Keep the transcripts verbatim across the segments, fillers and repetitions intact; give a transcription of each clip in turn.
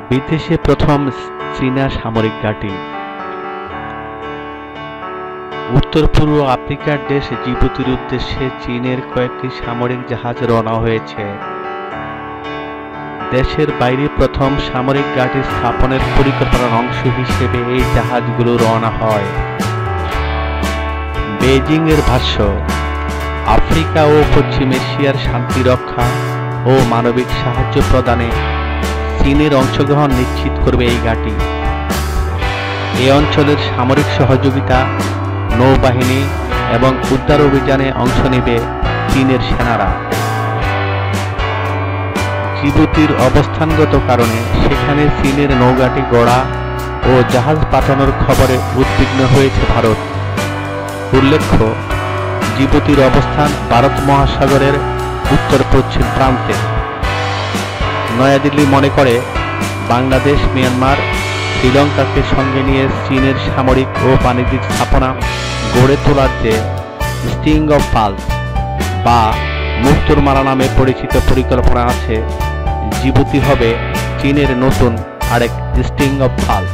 বিদেশে প্রথম চীনা সামরিক ঘাঁটি। উত্তর পূর্ব আফ্রিকার দেশ জিবুতির উদ্দেশ্যে চীনের কয়েকটি সামরিক জাহাজ রওনা হয়েছে। দেশের বাইরে প্রথম সামরিক ঘাঁটি স্থাপনের পরিকল্পনার অংশ হিসেবে এই জাহাজগুলো রওনা হয়। বেইজিং এর ভাষ্য, আফ্রিকা ও পশ্চিম এশিয়ার শান্তি রক্ষা ও মানবিক সাহায্য প্রদানে চীনের অংশগ্রহণ নিশ্চিত করবে এই ঘাঁটি। এই অঞ্চলের সামরিক সহযোগিতা, নৌবাহিনী এবং উদ্ধার অভিযানে অংশ নেবে চীনের সেনারা। জিবুতির অবস্থানগত কারণে সেখানে চীনের নৌঘাঁটি গড়া ও জাহাজ পাঠানোর খবরে উদ্বিগ্ন হয়েছে ভারত। উল্লেখ্য, জিবুতির অবস্থান ভারত মহাসাগরের উত্তর পশ্চিম প্রান্তে। নয়াদিল্লি মনে করে বাংলাদেশ, মিয়ানমার, শ্রীলঙ্কাকে সঙ্গে নিয়ে চীনের সামরিক ও বাণিজ্যিক স্থাপনা গড়ে তোলার যে স্টিং অফ পালস বা মুক্তোর মালা নামে পরিচিত পরিকল্পনা আছে, জিবুতি হবে চীনের নতুন আরেক স্টিং অফ পালস।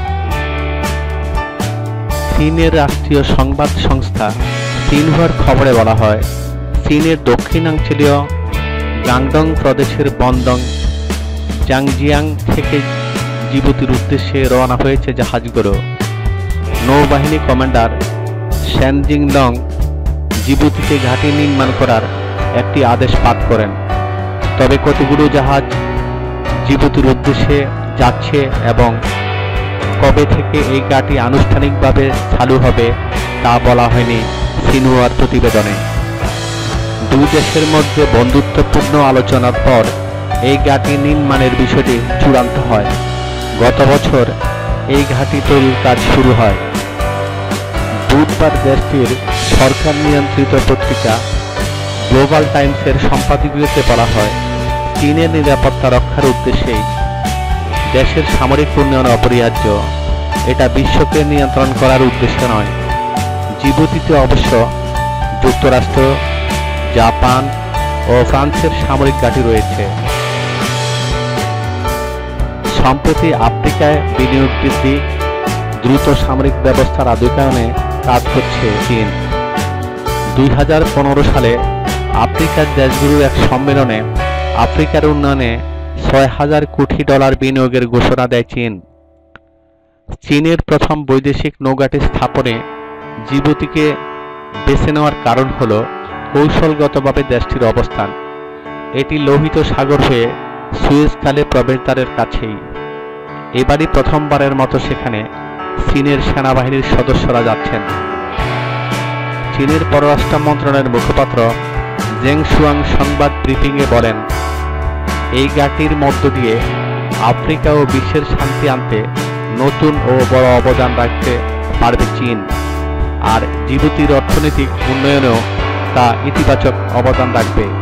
চীনের রাষ্ট্রীয় সংবাদ সংস্থা সিনহুয়ার খবরে বলা হয়, চীনের দক্ষিণাঞ্চলীয় গাংডং প্রদেশের বন্দং জাংজিয়াং থেকে জিবুতির উদ্দেশ্যে রওনা হয়েছে জাহাজগুলো। নৌবাহিনী কমান্ডার শেন জিংলং জিবুতিতে ঘাঁটি নির্মাণ করার একটি আদেশ পাঠ করেন। তবে কতগুলো জাহাজ জিবুতির উদ্দেশ্যে যাচ্ছে এবং কবে থেকে এই ঘাঁটি আনুষ্ঠানিকভাবে চালু হবে তা বলা হয়নি সিনহুয়ার প্রতিবেদনে। দুই দেশের মধ্যে বন্ধুত্বপূর্ণ আলোচনার পর এই ঘাঁটি নির্মাণের বিষয়টি চূড়ান্ত হয়। গত বছর এই ঘাঁটি তৈরির কাজ শুরু হয়। বুধবার দেশটির সরকার নিয়ন্ত্রিত পত্রিকা গ্লোবাল টাইমসের সম্পাদকীয়তে বলা হয়, চীনের নিরাপত্তা রক্ষার উদ্দেশ্যেই দেশের সামরিক উন্নয়ন অপরিহার্য। এটা বিশ্বকে নিয়ন্ত্রণ করার উদ্দেশ্য নয়। জিবুতিতে অবশ্য যুক্তরাষ্ট্র, জাপান ও ফ্রান্সের সামরিক ঘাঁটি রয়েছে। সম্প্রতি আফ্রিকায় বিনিয়োগ বৃদ্ধি, দ্রুত সামরিক ব্যবস্থার আধুনিকায়নে কাজ করছে চীন। দুই হাজার পনেরো সালে আফ্রিকার দেশগুলোর এক সম্মেলনে আফ্রিকার উন্নয়নে ছয় হাজার কোটি ডলার বিনিয়োগের ঘোষণা দেয় চীন। চীনের প্রথম বৈদেশিক নৌঘাঁটি স্থাপনে জিবুতিকে বেছে নেওয়ার কারণ হল কৌশলগতভাবে দেশটির অবস্থান। এটি লোহিত সাগর হয়ে সুয়েজ খালে প্রবেশদ্বারের কাছেই। এবারই প্রথমবারের মতো সেখানে চীনের সেনাবাহিনীর সদস্যরা যাচ্ছেন। চীনের পররাষ্ট্র মন্ত্রণালয়ের মুখপাত্র জেং শুয়াং সংবাদ ব্রিফিংয়ে বলেন, এই ঘাঁটির মধ্য দিয়ে আফ্রিকা ও বিশ্বের শান্তি আনতে নতুন ও বড় অবদান রাখতে পারবে চীন, আর জিবুতির অর্থনৈতিক উন্নয়নেও তা ইতিবাচক অবদান রাখবে।